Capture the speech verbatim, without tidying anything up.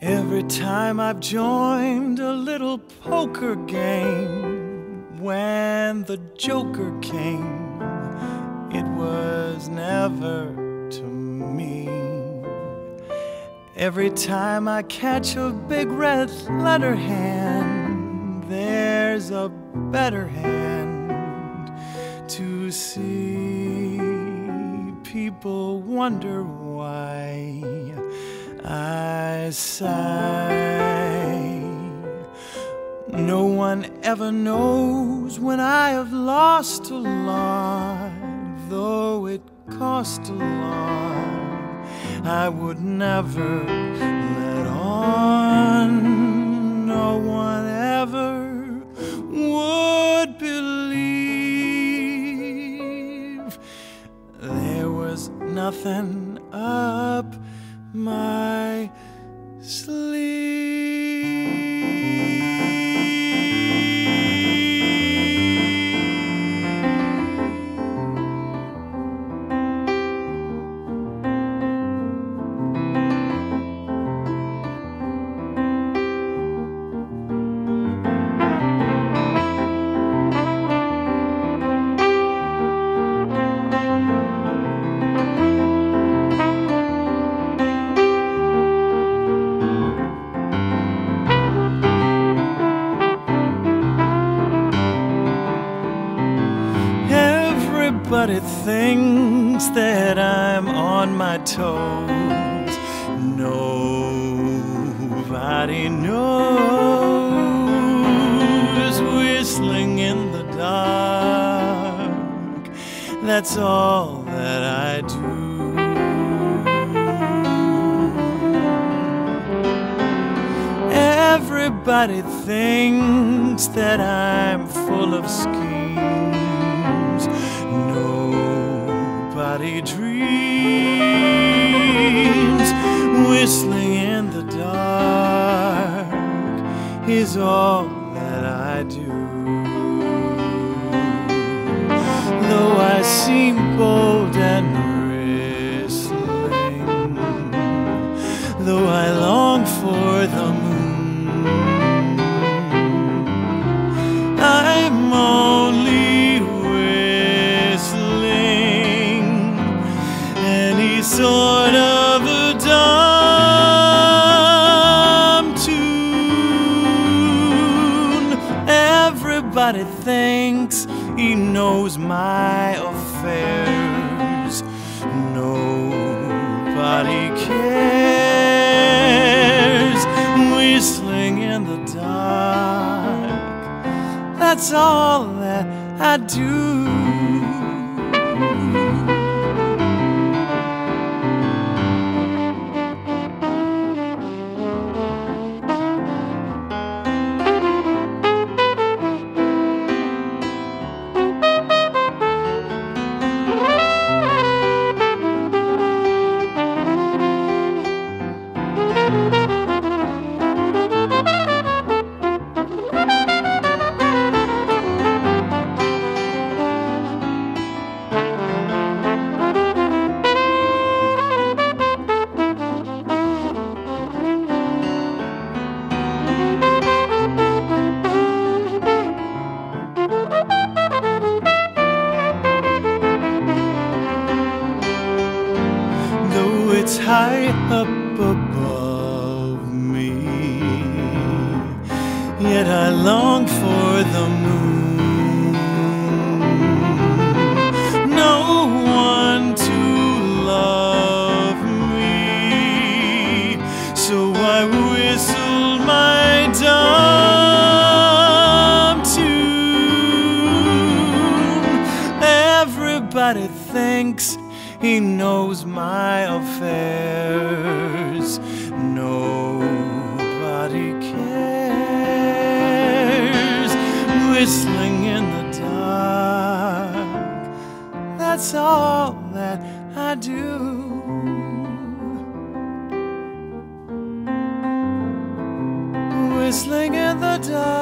Every time I've joined a little poker game, when the joker came, it was never to me. Every time I catch a big red letter hand, there's a better hand to see. People wonder why I sigh. No one ever knows when I have lost a lot, though it cost a lot. I would never let on. No one ever would believe there was nothing up my sleeve. Everybody thinks that I'm on my toes. Nobody knows. Whistling in the dark, that's all that I do. Everybody thinks that I'm full of schemes. Nobody dreams. Whistling in the dark is all that I do. Though I seem bold and bristling, though I long for the moon, I'm only whistling any sort of a dumb tune. Everybody thinks he knows my affairs. Nobody cares. Whistling in the dark, that's all that I do. High up above me, yet I long for the moon. No one to love me, so I whistle my dumb tune. Everybody thinks he knows my affairs. Nobody cares. Whistling in the dark, that's all that I do. Whistling in the dark.